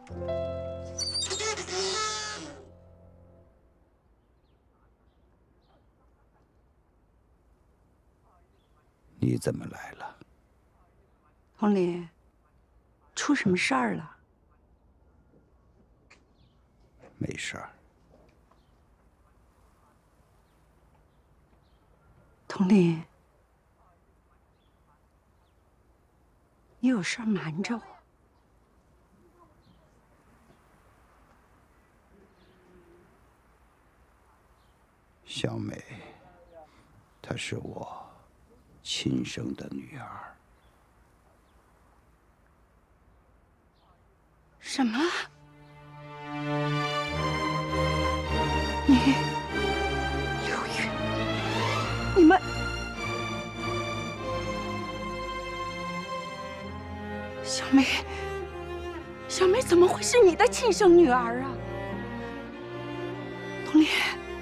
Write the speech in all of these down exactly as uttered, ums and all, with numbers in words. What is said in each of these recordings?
你怎么来了？ 红林，出什么事儿了？ 没事儿。 佟林，你有事儿瞒着我。 小美，她是我亲生的女儿。 什么？你，刘云，你们，小梅，小梅怎么会是你的亲生女儿啊？佟林，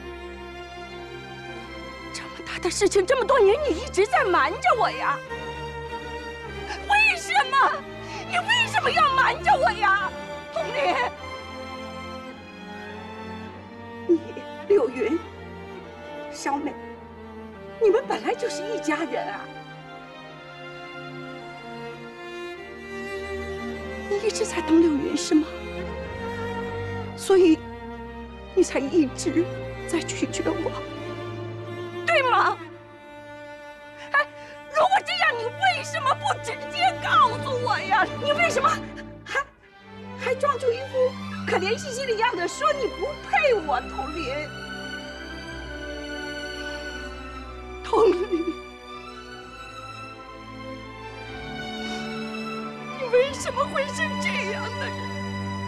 这么大的事情，这么多年你一直在瞒着我呀？为什么？你为什么要瞒着我呀，佟林？你柳云、小美，你们本来就是一家人啊！你一直在等柳云是吗？所以你才一直在拒绝我，对吗？哎，如果这样，你为什么不直接告诉我呀？你为什么还还装出一副可怜兮兮的样子，说你不配我，佟林？佟林，你为什么会是这样的人？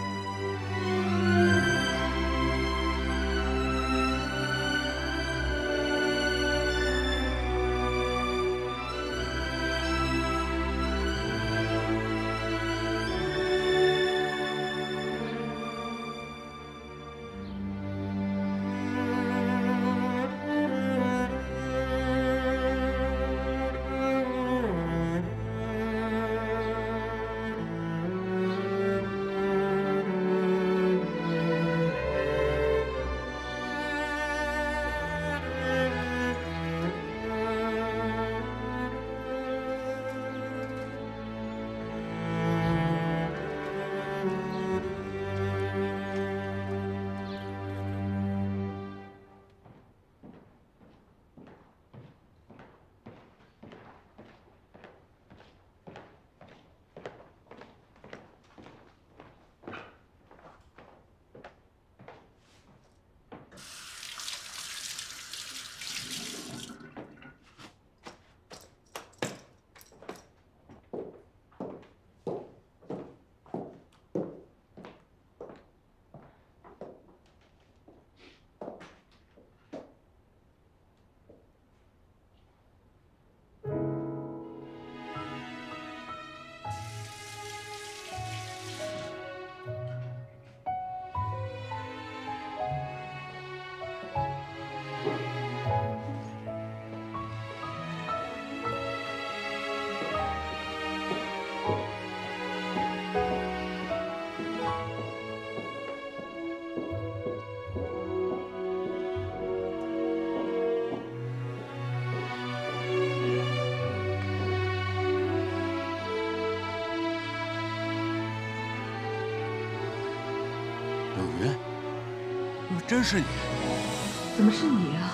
柳云，真是你？ 怎么是你啊？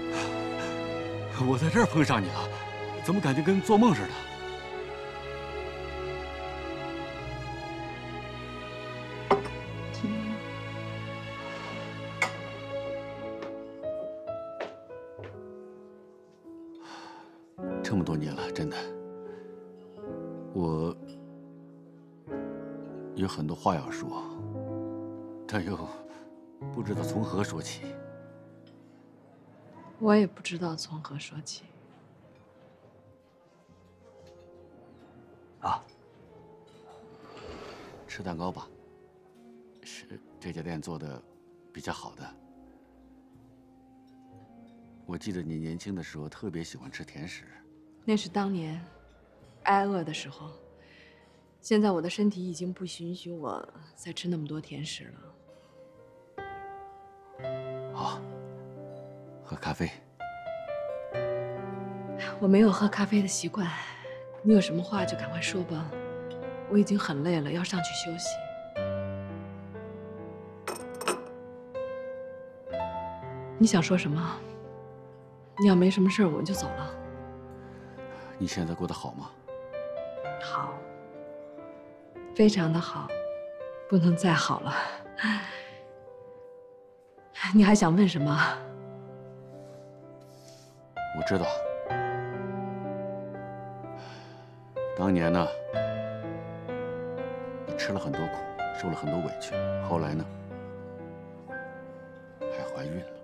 我在这儿碰上你了，怎么感觉跟做梦似的？这么多年了，真的，我有很多话要说，但又不知道从何说起。 我也不知道从何说起。 啊，吃蛋糕吧，是这家店做的比较好的。我记得你年轻的时候特别喜欢吃甜食。 那是当年挨饿的时候， 现在我的身体已经不允许我再吃那么多甜食了。 好，喝咖啡。 我没有喝咖啡的习惯，你有什么话就赶快说吧。我已经很累了，要上去休息。你想说什么？你要没什么事儿，我就走了。 你现在过得好吗？ 好，非常的好，不能再好了。你还想问什么？ 我知道，当年呢，你吃了很多苦，受了很多委屈，后来呢，还怀孕了。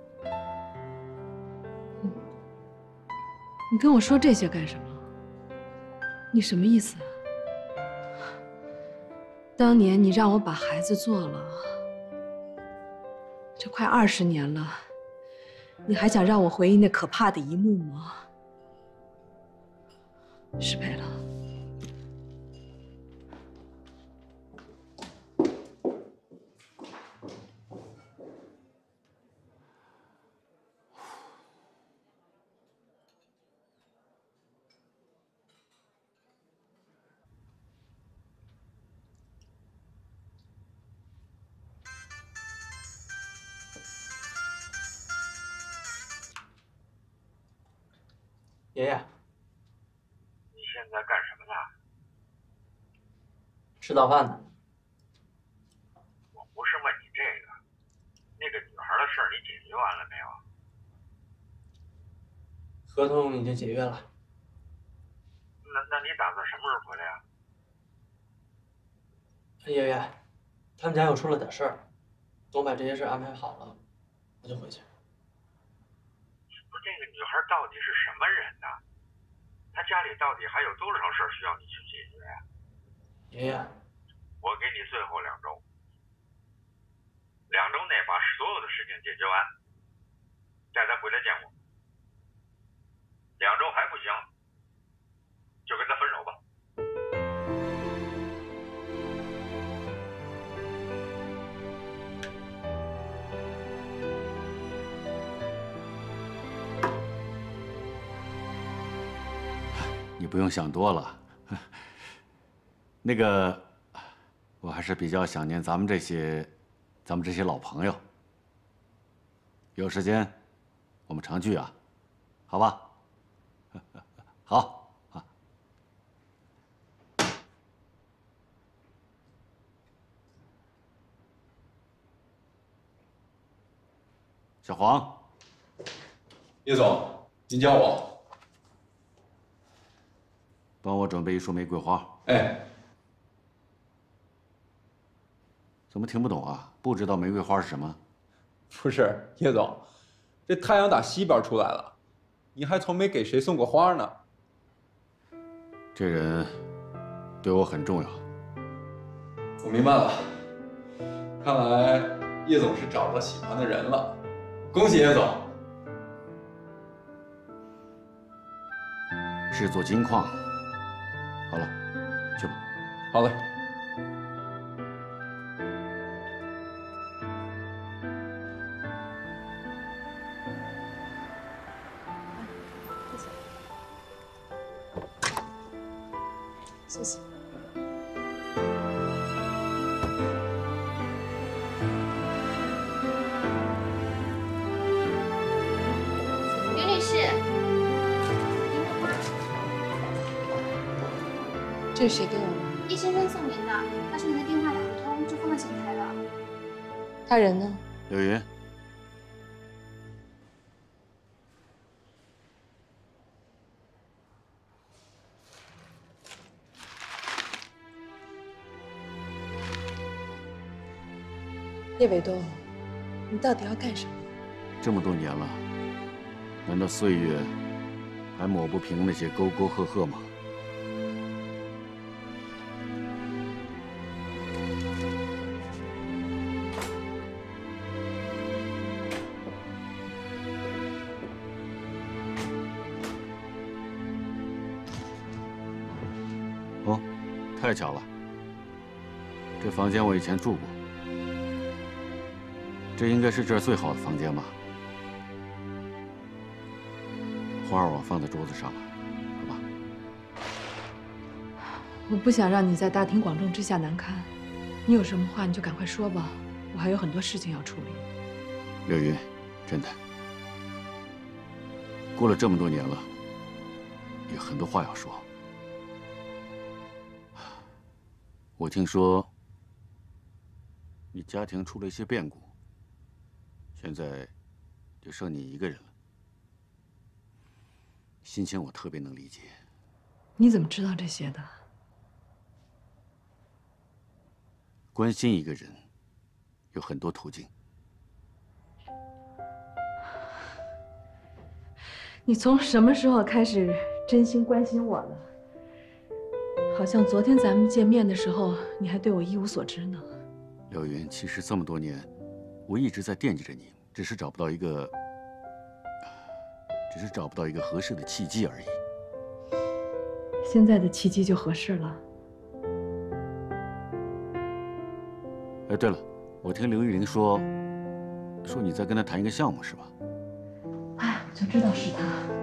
你跟我说这些干什么？你什么意思啊？当年你让我把孩子做了，这快二十年了，你还想让我回忆那可怕的一幕吗？失陪了。 爷爷， 你现在干什么呢？ 吃早饭呢。 我不是问你这个，那个女孩的事儿你解决完了没有？ 合同已经解约了。 那那你打算什么时候回来呀？ 爷爷，他们家又出了点事儿，等我把这些事安排好了，我就回去。 不是这个女孩到底是什么人呢？她家里到底还有多少事儿需要你去解决呀？ 爷爷， 我给你最后两周，两周内把所有的事情解决完，带她回来见我。两周还不行，就跟她分手吧。 你不用想多了，那个，我还是比较想念咱们这些，咱们这些老朋友。有时间，我们常聚啊，好吧？好啊。小黄， 叶总，您叫我。 帮我准备一束玫瑰花。 哎， 怎么听不懂啊？不知道玫瑰花是什么？ 不是，叶总，这太阳打西边出来了，你还从没给谁送过花呢。 这人对我很重要。 我明白了，看来叶总是找到喜欢的人了，恭喜叶总。 制作金矿。好了，去吧。 好嘞。 谢谢。 刘女士， 这是谁给我的？ 叶先生送您的，但是您的电话打不通，就放在前台了。 他人呢？ 柳云， 叶伟东，你到底要干什么？ 这么多年了，难道岁月还抹不平那些沟沟壑壑吗？哦，太巧了， 这房间我以前住过，这应该是这儿最好的房间吧？花儿我放在桌子上了，好吧？ 我不想让你在大庭广众之下难堪，你有什么话你就赶快说吧，我还有很多事情要处理。 柳云，真的，过了这么多年了，有很多话要说。我听说你家庭出了一些变故，现在就剩你一个人了，心情我特别能理解。 你怎么知道这些的？ 关心一个人有很多途径。 你从什么时候开始真心关心我了？好像昨天咱们见面的时候，你还对我一无所知呢。 柳云，其实这么多年，我一直在惦记着你，只是找不到一个，只是找不到一个合适的契机而已。 现在的契机就合适了。 哎，对了，我听刘玉玲说，说你在跟她谈一个项目，是吧？ 哎，我就知道是他。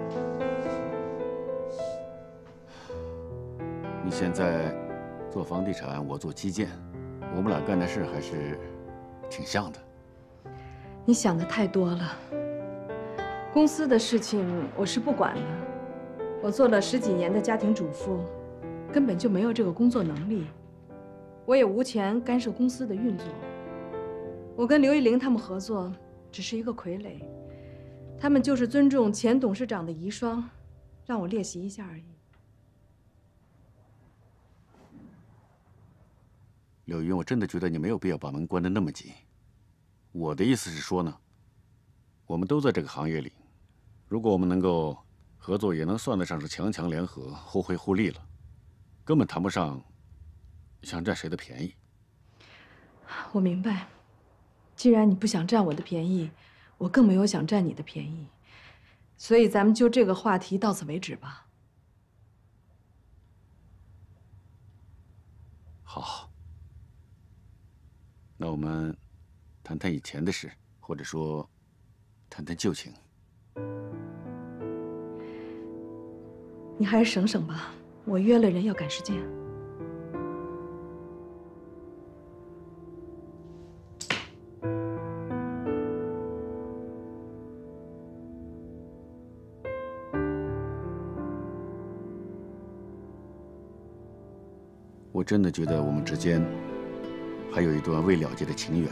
你现在做房地产，我做基建，我们俩干的事还是挺像的。 你想的太多了。公司的事情我是不管的，我做了十几年的家庭主妇，根本就没有这个工作能力，我也无权干涉公司的运作。我跟刘玉玲他们合作，只是一个傀儡，他们就是尊重前董事长的遗孀，让我练习一下而已。 柳云，我真的觉得你没有必要把门关得那么紧。我的意思是说呢，我们都在这个行业里，如果我们能够合作，也能算得上是强强联合、互惠互利了，根本谈不上想占谁的便宜。 我明白，既然你不想占我的便宜，我更没有想占你的便宜，所以咱们就这个话题到此为止吧。 好。那我们谈谈以前的事，或者说谈谈旧情。 你还是省省吧，我约了人要赶时间。 我真的觉得我们之间还有一段未了结的情缘。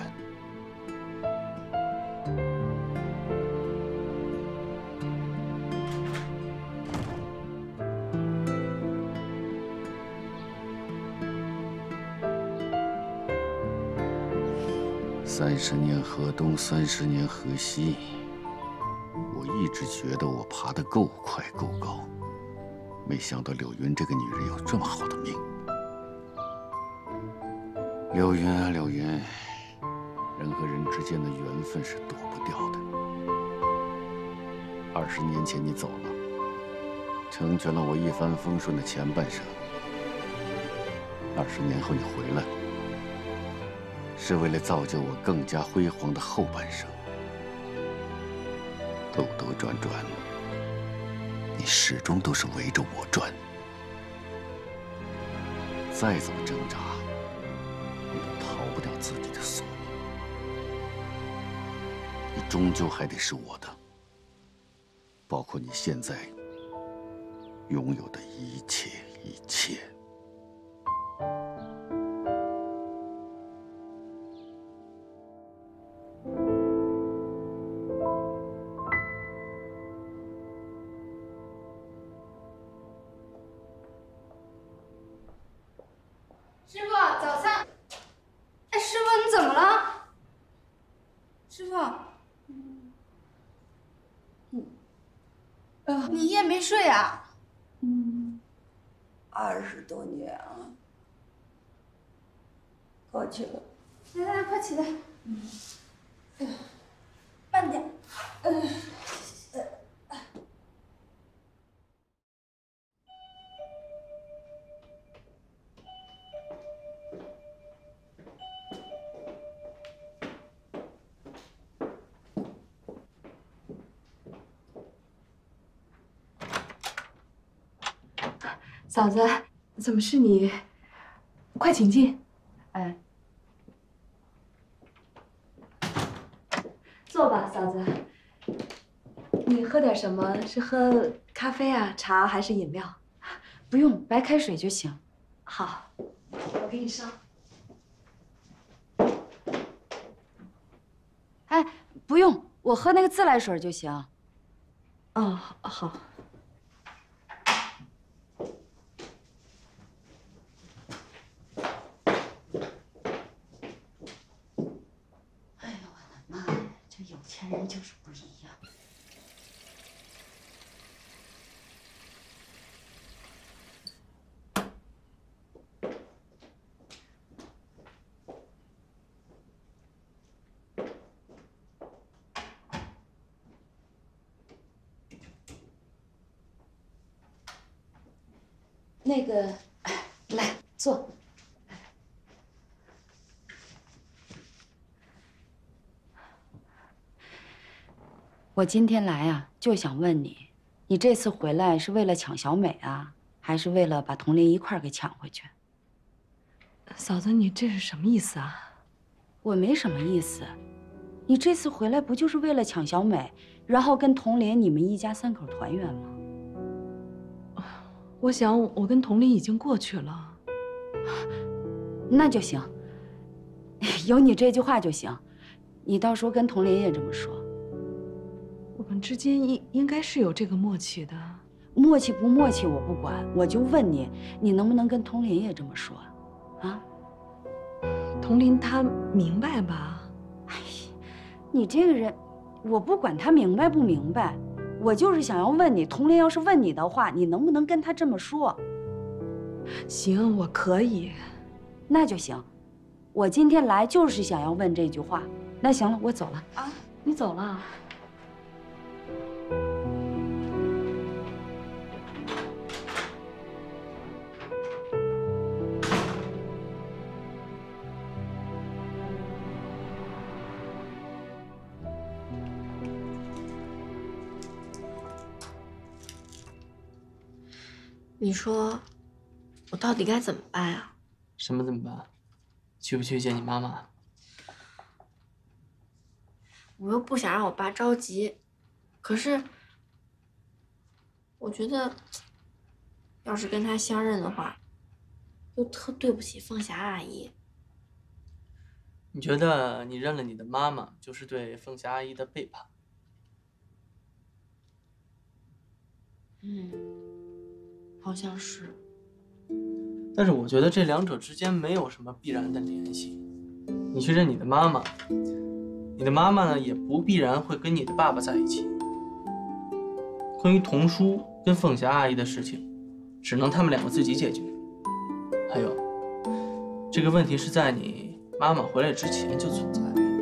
三十年河东，三十年河西。我一直觉得我爬得够快够高，没想到柳云这个女人有这么好的命。柳云啊，柳云，人和人之间的缘分是躲不掉的。二十年前你走了，成全了我一帆风顺的前半生。二十年后你回来了，是为了造就我更加辉煌的后半生。兜兜转转，你始终都是围着我转。再怎么挣扎，你都逃不掉自己的宿命。你终究还得是我的，包括你现在拥有的一切一切。 师傅，早餐。哎，师傅，你怎么了？师傅，嗯，呃，你夜没睡啊？ 嗯，二十多年了，过去了。 来来来，快起来。嗯，哎呀，慢点。呃，呃。 嫂子，怎么是你？快请进。哎，坐吧，嫂子。你喝点什么？是喝咖啡啊、茶还是饮料？ 不用，白开水就行。 好，我给你烧。 哎，不用，我喝那个自来水就行。 哦，好。 哎呦我的妈呀，这有钱人就是不一样。那个，来坐。我今天来啊，就想问你，你这次回来是为了抢小美啊，还是为了把童林一块儿给抢回去？ 嫂子，你这是什么意思啊？ 我没什么意思，你这次回来不就是为了抢小美，然后跟童林你们一家三口团圆吗？ 我想我跟童林已经过去了。 那就行，有你这句话就行。你到时候跟童林也这么说。 我们之间应应该是有这个默契的。 默契不默契我不管，我就问你，你能不能跟童林也这么说？啊？ 童林他明白吧？ 哎呀，你这个人，我不管他明白不明白。我就是想要问你，童林要是问你的话，你能不能跟他这么说？ 行，我可以。 那就行。我今天来就是想要问这句话。那行了，我走了。 啊，你走了？ 你说，我到底该怎么办啊？ 什么怎么办？去不去见你妈妈？ 我又不想让我爸着急，可是，我觉得，要是跟他相认的话，又特对不起凤霞阿姨。 你觉得你认了你的妈妈，就是对凤霞阿姨的背叛？ 嗯。好像是， 但是我觉得这两者之间没有什么必然的联系。你去认你的妈妈，你的妈妈呢也不必然会跟你的爸爸在一起。关于童书跟凤霞阿姨的事情，只能他们两个自己解决。还有，这个问题是在你妈妈回来之前就存在的。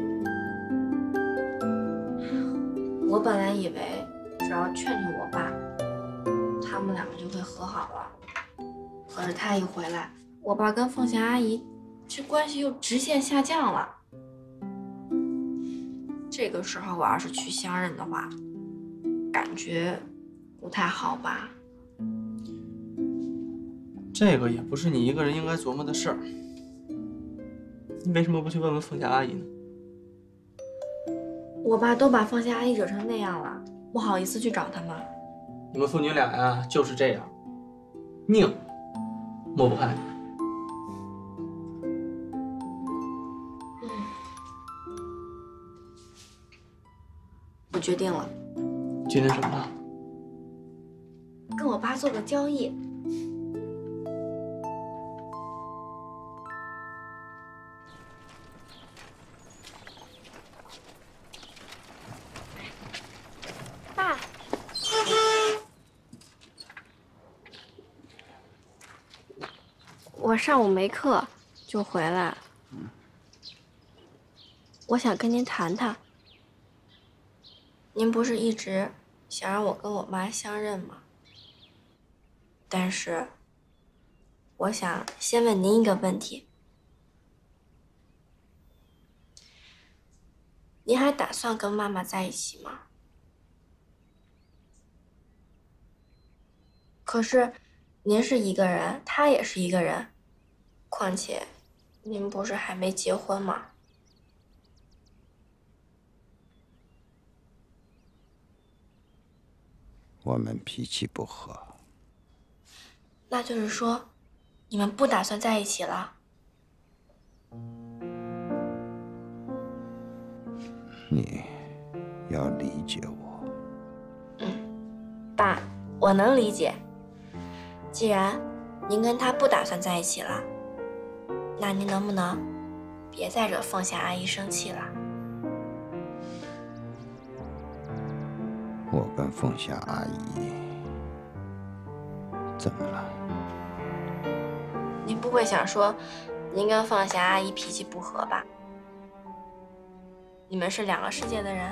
我本来以为只要劝劝我爸，他们两个就会和好了，可是他一回来，我爸跟凤霞阿姨这关系又直线下降了。这个时候我要是去相认的话，感觉不太好吧？ 这个也不是你一个人应该琢磨的事儿。你为什么不去问问凤霞阿姨呢？ 我爸都把凤霞阿姨惹成那样了，不好意思去找他吗？ 你们父女俩呀，就是这样，拧抹不开。 嗯，我决定了。 决定什么了？ 跟我爸做个交易。爸。我上午没课，就回来。我想跟您谈谈。您不是一直想让我跟我妈相认吗？但是，我想先问您一个问题：您还打算跟妈妈在一起吗？可是， 您是一个人，他也是一个人，况且您不是还没结婚吗？ 我们脾气不合。 那就是说，你们不打算在一起了？ 你要理解我。 嗯，爸，我能理解。既然您跟他不打算在一起了，那您能不能别再惹凤霞阿姨生气了？ 我跟凤霞阿姨怎么了？ 您不会想说，您跟凤霞阿姨脾气不合吧？你们是两个世界的人。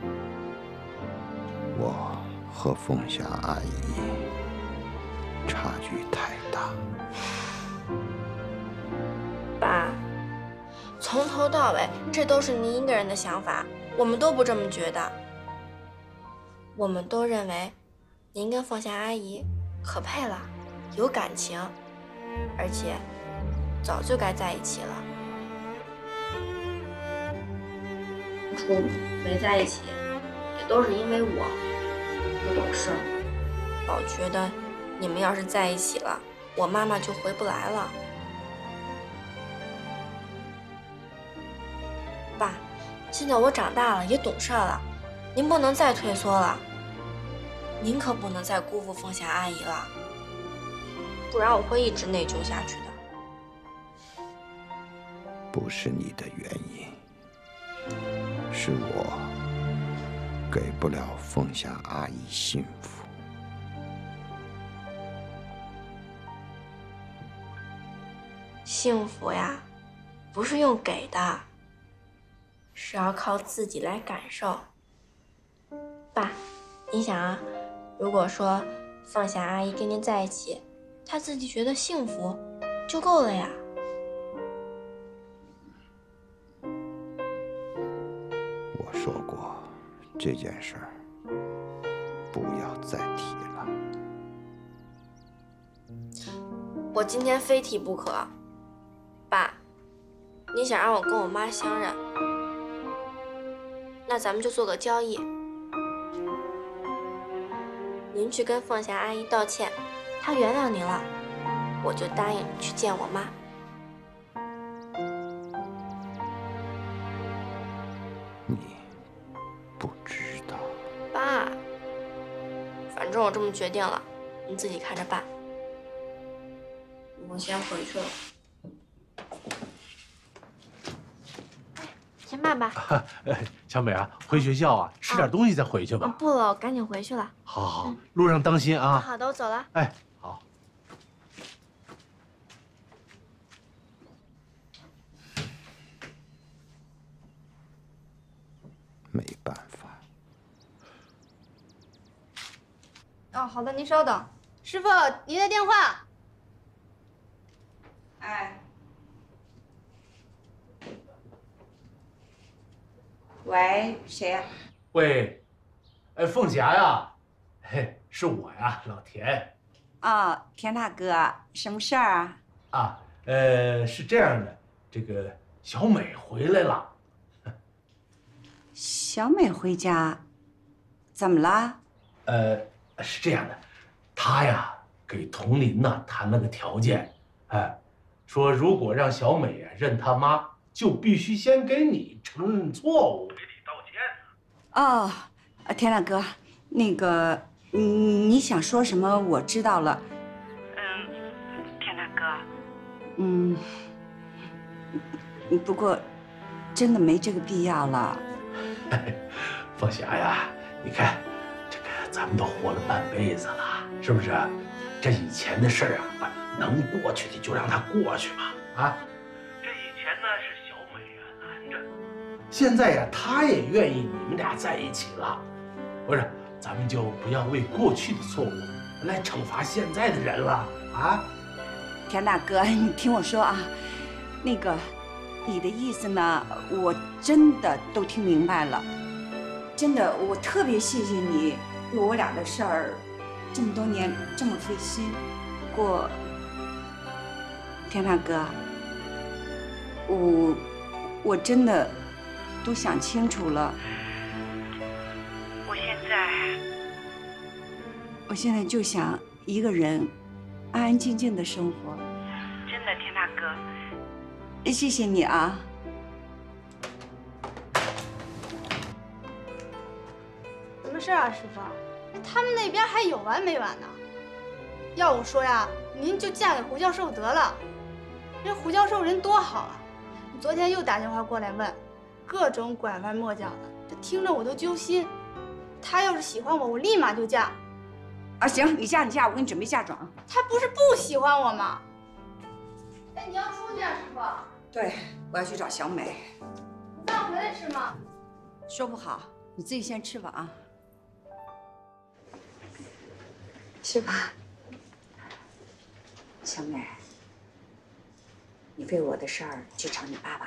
我和凤霞阿姨差距太大。 爸，从头到尾，这都是您一个人的想法，我们都不这么觉得。我们都认为，您跟凤霞阿姨可配了，有感情，而且早就该在一起了。初没在一起，也都是因为我不懂事，老觉得你们要是在一起了，我妈妈就回不来了。爸，现在我长大了，也懂事了，您不能再退缩了。您可不能再辜负凤霞阿姨了，不然我会一直内疚下去的。 不是你的原因，是我给不了凤霞阿姨幸福。 幸福呀，不是用给的，是要靠自己来感受。爸，你想啊，如果说凤霞阿姨跟您在一起，她自己觉得幸福就够了呀。 我说过，这件事儿不要再提了。 我今天非提不可。爸，你想让我跟我妈相认，那咱们就做个交易。您去跟凤霞阿姨道歉，她原谅您了，我就答应去见我妈。 你不知道。 爸，反正我这么决定了，你自己看着办。我先回去了。先爸爸。 小美啊，回学校啊，吃点东西再回去吧。 哦、不了，我赶紧回去了。 好好，嗯、路上当心啊。 好的，我走了。 哎，好。 没办法。 哦，好的，您稍等。师傅，您的电话。 哎。喂，谁呀？ 喂，哎，凤霞呀，嘿，是我呀，老田。 哦，田大哥，什么事儿啊？ 啊，呃，是这样的，这个小美回来了。 小美回家，怎么了？ 呃，是这样的，她呀给佟林呐谈了个条件，哎，说如果让小美呀认她妈，就必须先给你承认错误，给你道歉呢。哦，田大哥，那个，你你想说什么？我知道了。嗯，田大哥。嗯，不过，真的没这个必要了。 凤霞呀，你看，这个咱们都活了半辈子了，是不是？这以前的事儿啊，能过去的就让它过去吧，啊。这以前呢是小美啊拦着，现在呀，她也愿意你们俩在一起了，不是？咱们就不要为过去的错误来惩罚现在的人了，啊？ 田大哥，你听我说啊，那个。你的意思呢？我真的都听明白了。真的，我特别谢谢你，为我俩的事儿，这么多年这么费心。 过，天大哥，我我真的都想清楚了。我现在，我现在就想一个人安安静静的生活。真的，天大哥，谢谢你啊。 什么事啊，师傅？他们那边还有完没完呢？要我说呀，您就嫁给胡教授得了。人胡教授人多好啊！昨天又打电话过来问，各种拐弯抹角的，这听着我都揪心。他要是喜欢我，我立马就嫁。 啊，行，你嫁你嫁，我给你准备嫁妆。 他不是不喜欢我吗？哎，你要出去啊，师傅？ 对，我要去找小美。 饭回来吃吗？ 说不好，你自己先吃吧啊。吃吧。小美，你为我的事儿去找你爸爸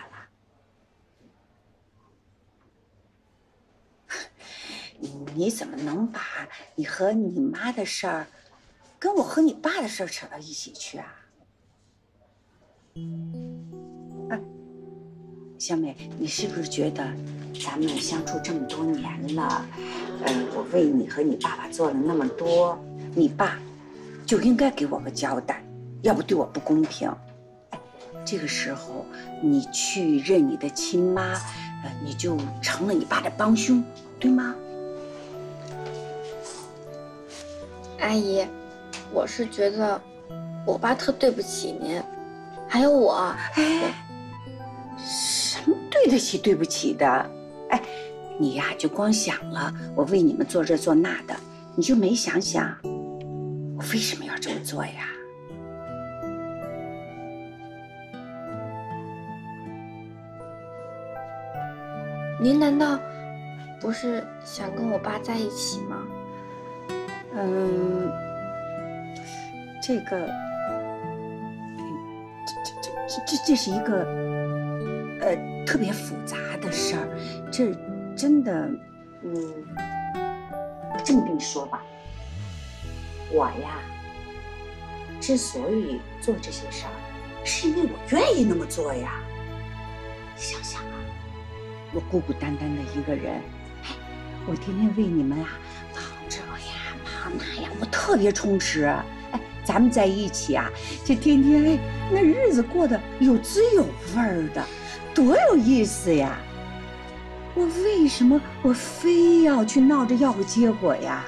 了？你怎么能把你和你妈的事儿，跟我和你爸的事儿扯到一起去啊？啊，小美，你是不是觉得咱们相处这么多年了，呃，我为你和你爸爸做了那么多，你爸就应该给我个交代？要不对我不公平。哎，这个时候你去认你的亲妈，呃，你就成了你爸的帮凶，对吗？ 阿姨，我是觉得我爸特对不起您，还有我。 哎，什么对得起对不起的？哎，你呀就光想了我为你们做这做那的，你就没想想我为什么要这么做呀？ 您难道不是想跟我爸在一起吗？ 嗯，这个，这这这这这是一个，呃，特别复杂的事儿。这真的，嗯，我这么跟你说吧，我呀，之所以做这些事儿，是因为我愿意那么做呀。你想想啊。我孤孤单单的一个人，哎，我天天为你们啊忙这呀忙那呀，我特别充实。哎，咱们在一起啊，这天天哎，那日子过得有滋有味儿的，多有意思呀！我为什么我非要去闹着要个结果呀？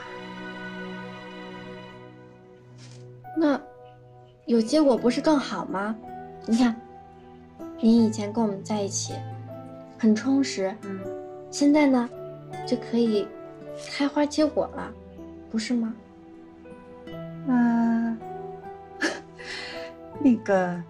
那有结果不是更好吗？你看，您以前跟我们在一起。很充实，嗯，现在呢，就可以开花结果了，不是吗？ 嗯、呃，那个，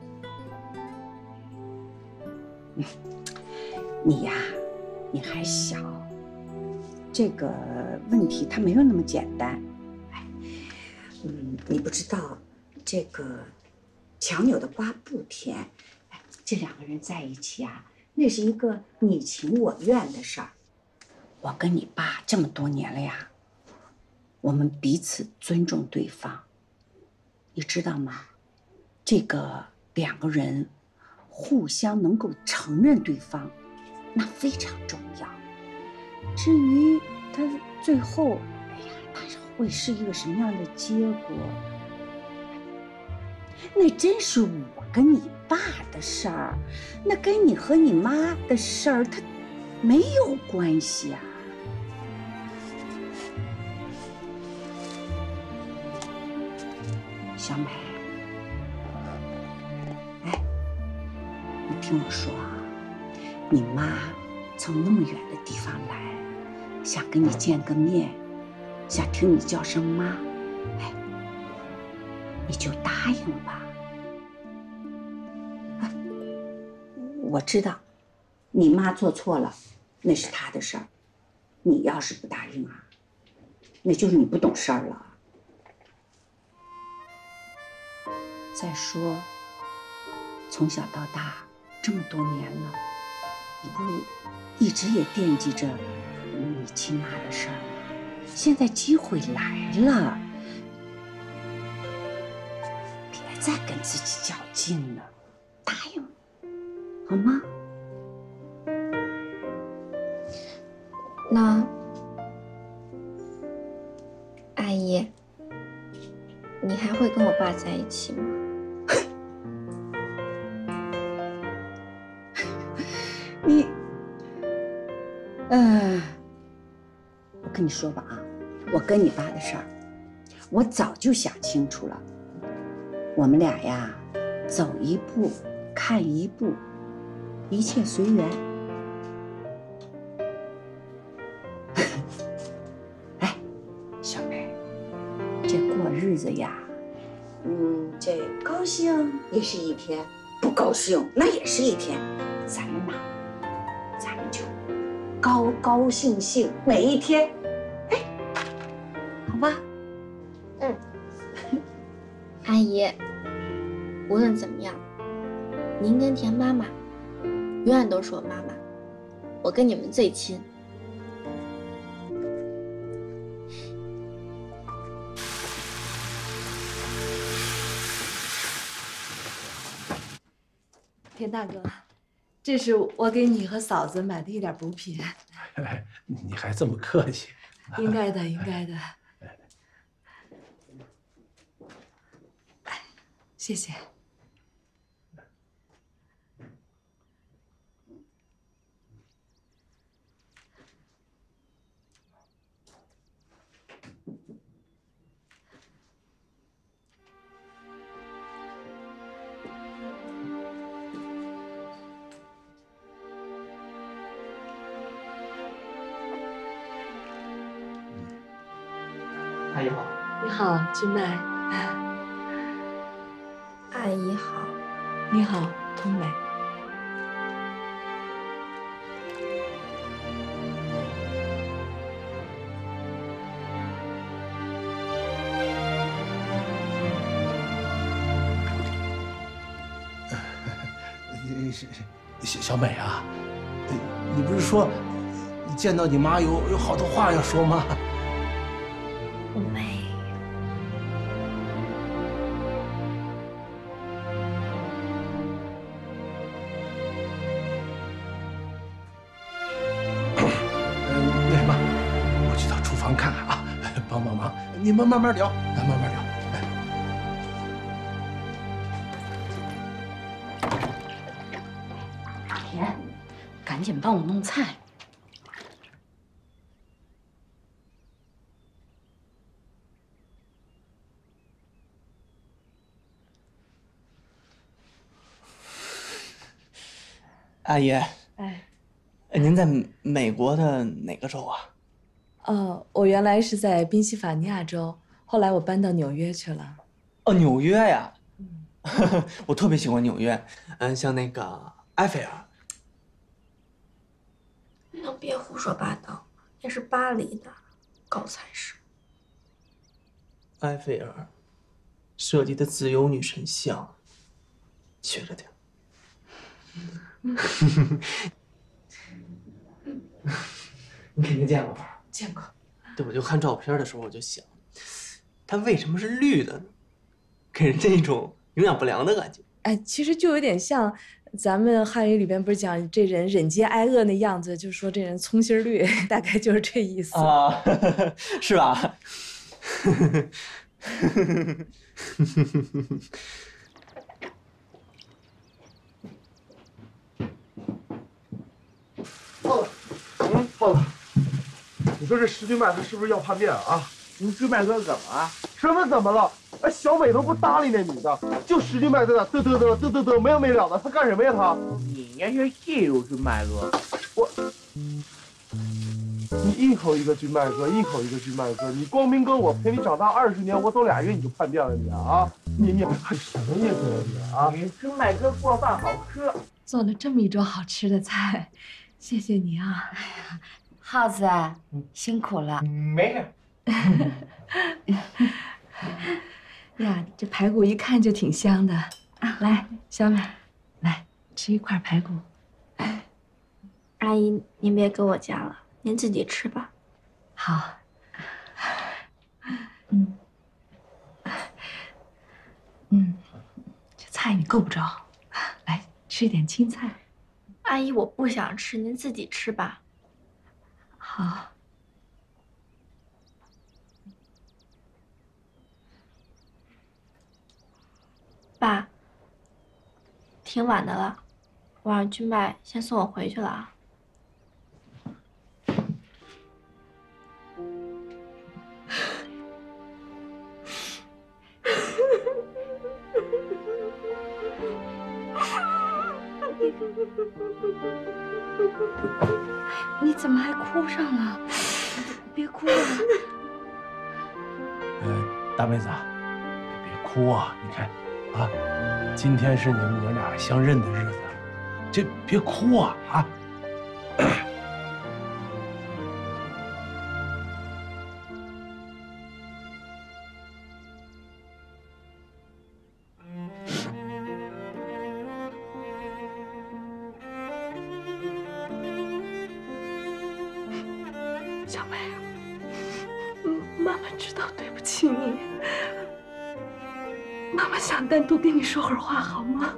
你呀，你还小，这个问题它没有那么简单。哎，嗯，你不知道，这个强扭的瓜不甜。哎，这两个人在一起啊。那是一个你情我愿的事儿。我跟你爸这么多年了呀，我们彼此尊重对方，你知道吗？这个两个人互相能够承认对方，那非常重要。至于他最后，哎呀，他会是一个什么样的结果，那真是我跟你爸的事儿，那跟你和你妈的事儿，它没有关系啊。小美，哎，你听我说啊，你妈从那么远的地方来，想跟你见个面，想听你叫声妈，哎，你就答应吧。啊，我知道，你妈做错了，那是她的事儿。你要是不答应啊，那就是你不懂事儿了。再说，从小到大这么多年了，你不一直也惦记着你亲妈的事儿吗？现在机会来了， 再跟自己较劲了，答应好吗？ 那阿姨，你还会跟我爸在一起吗？ 你，呃，我跟你说吧啊，我跟你爸的事儿，我早就想清楚了。我们俩呀，走一步看一步，一切随缘。哎，小梅，这过日子呀，嗯，这高兴也是一天，不高兴那也是一天。咱们呐，咱们就高高兴兴每一天，哎，好吧？ 嗯，阿姨，无论怎么样，您跟田妈妈永远都是我妈妈，我跟你们最亲。 田大哥，这是我给你和嫂子买的一点补品。 你还这么客气？ 应该的，应该的。谢谢。 阿姨好。 你好，君麦。 阿姨好。 你好，通美。 小小美啊，你不是说你见到你妈有有好多话要说吗？ 我没。 那什么，我去到厨房看看啊，帮帮忙。你们慢慢聊，咱慢慢聊。 大田，赶紧帮我弄菜。 阿姨， 哎， 您在美国的哪个州啊？ 哦，我原来是在宾夕法尼亚州，后来我搬到纽约去了。 哦，纽约呀，嗯，我特别喜欢纽约，嗯，像那个埃菲尔。 你能别胡说八道？那是巴黎的，高材生。 埃菲尔设计的自由女神像，学着点。你肯定见过吧？ 见过。 对，我就看照片的时候，我就想，它为什么是绿的呢？给人这种营养不良的感觉。 哎，其实就有点像咱们汉语里边不是讲这人忍饥挨饿那样子，就说这人葱心绿，大概就是这意思啊，是吧？ 胖子，嗯，胖子，你说这石军麦他是不是要叛变啊？ 你军麦哥怎么了？ 什么怎么了？哎，小美都不搭理那女的，就石军麦在那嘚嘚嘚嘚嘚嘚没完没了的，他干什么呀他？ 你呀是嫉妒军麦哥， 我，你一口一个军麦哥，一口一个军麦哥，你光明哥我陪你长大二十年，我走俩月你就叛变了你啊？你你还什么意思你啊？ 你军麦哥做饭好吃， 做了这么一桌好吃的菜，谢谢你啊！ 哎呀，耗子辛苦了。 没事。 呀，这排骨一看就挺香的。来，小美，来吃一块排骨。 阿姨，您别给我夹了，您自己吃吧。 好。嗯。嗯。 菜你够不着，来吃一点青菜。 阿姨，我不想吃，您自己吃吧。 好。 爸，挺晚的了，我让君麦先送我回去了啊。 你怎么还哭上了？别哭了。 呃，大妹子，别哭啊！你看，啊，今天是你们娘俩相认的日子，这别哭啊啊！ 小梅，嗯，妈妈知道对不起你，妈妈想单独跟你说会儿话，好吗？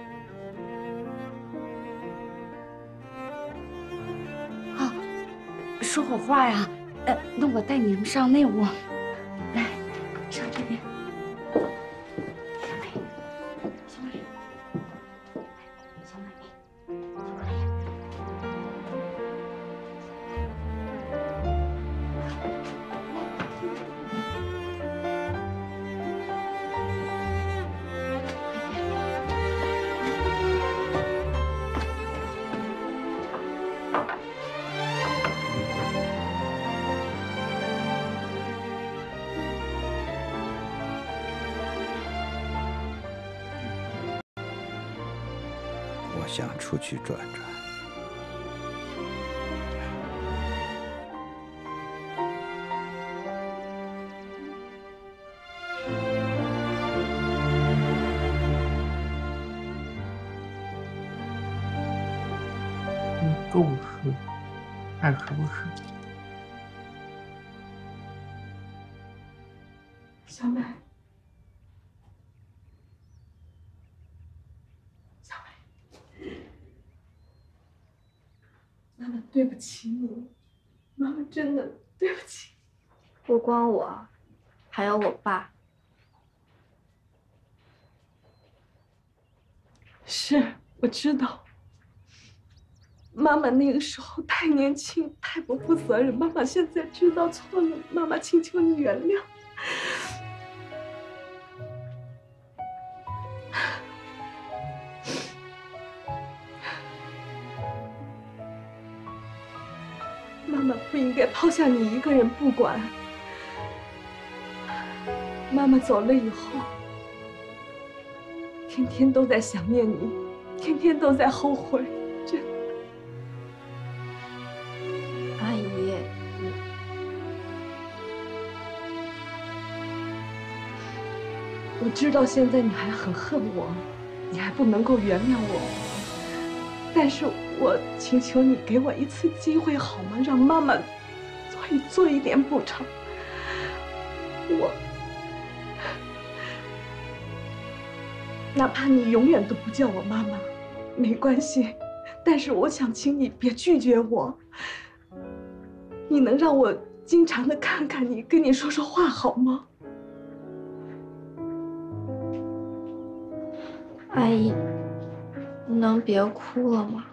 啊，说会儿话呀？呃，那我带你们上那屋，来，上这边。小梅，小梅，小梅。 我想出去转转。 你够吃，爱吃不吃。 小梅，小梅，妈妈对不起你，妈妈真的对不起。 不光我，还有我爸。 是，我知道。妈妈那个时候太年轻，太不负责任。妈妈现在知道错了，妈妈请求你原谅。妈妈不应该抛下你一个人不管。妈妈走了以后，天天都在想念你，天天都在后悔，真的。 阿姨， 我知道现在你还很恨我，你还不能够原谅我，但是我请求你给我一次机会好吗？让妈妈做一做一点补偿。我。哪怕你永远都不叫我妈妈，没关系，但是我想请你别拒绝我。你能让我经常的看看你，跟你说说话好吗？ 阿姨，你能别哭了吗？